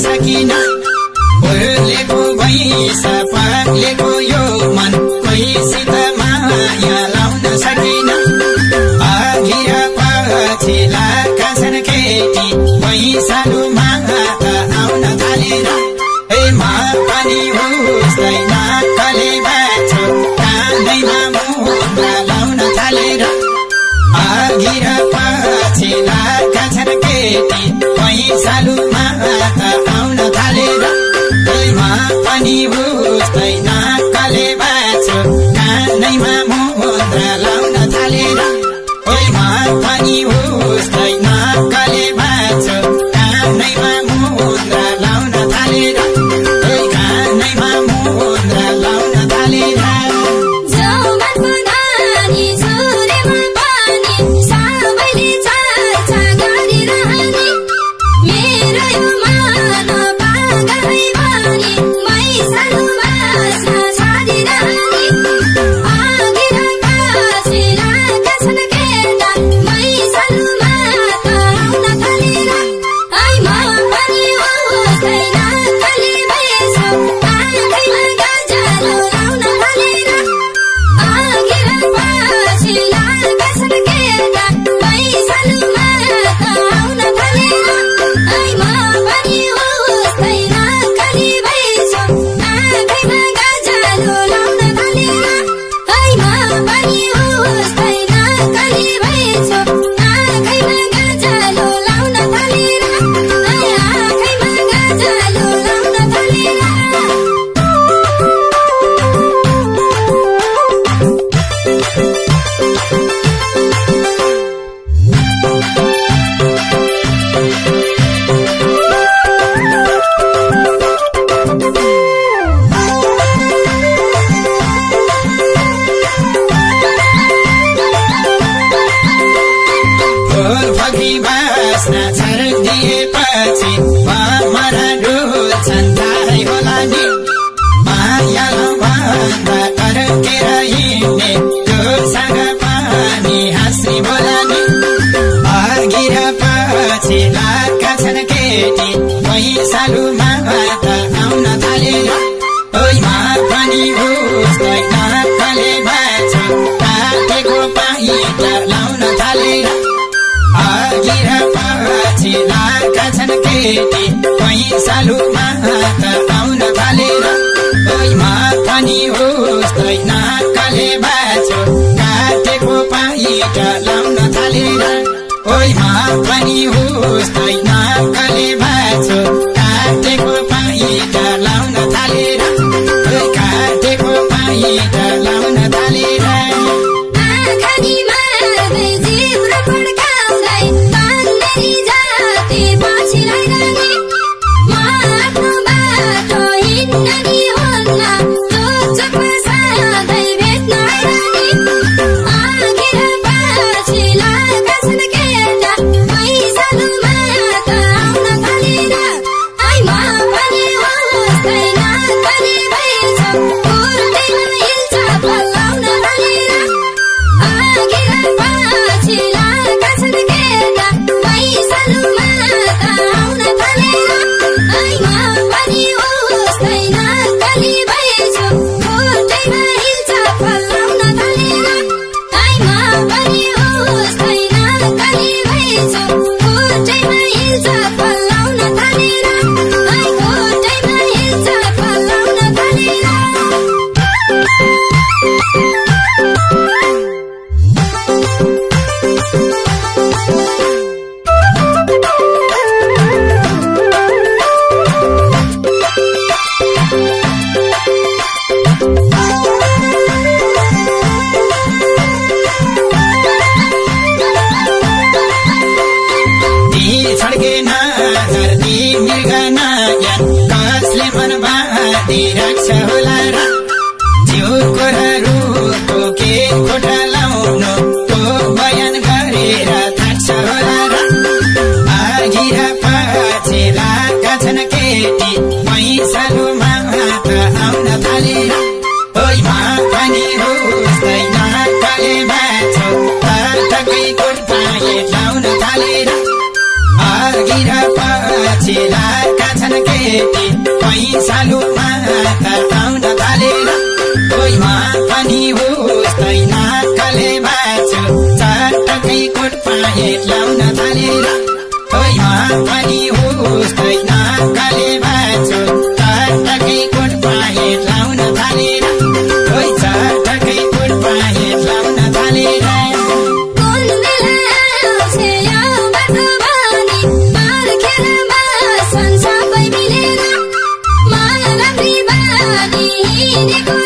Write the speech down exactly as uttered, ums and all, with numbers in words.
सकिन बोलेको भैंस पालेको यो मन कोहीसित माया लाउन सकिन अघि र पछि लाका छन् केटी भैंसालु मागा आउन थालेर ए मा पनि बुझ्दैन कले बाछो काँदैमा मुद्रा लाउन थालेर अघि र पछि लाका छन् केटी भैंसालु मागा आउन थालेर ए मा पनि बुझ्दैन कले बाछो काँदैमा मुद्रा लाउन थालेर ओइ मा पनि बुझ्दैन कले बाछो काँदैमा मुद्रा लाउन थालेर ओइ काँदैमा मुद्रा लाउन थालेर भैंसालु मागा आउन थालेर ओइ मा पनि बुझ्दैन कले बाछो काटेको पाइला लाउन थालेर अघि र पछि लाका छन् केटी भैंसालु मागा आउन थालेर ओइ मा पनि बुझ्दैन कले बाछो काटेको पाइला लाउन थालेर ओइ मा पनि बुझ्दैन कले बाछो काटेको पाइला लाउन थालेर ओइ काटेको पाइला लाउन थालेर गिरा पाछे लाका छन् साना केटी पैसालुमा आउन थालेर ओइमा पनि उस्तै नाकले बाँच्यो चटकै कोट पाएट लाउन थालेर ओइमा पनि उस्तै नाकले बाँच्यो चटकै कोट पाएट लाउन थालेर ओइ चटकै कोट पाएट लाउन थालेर Nico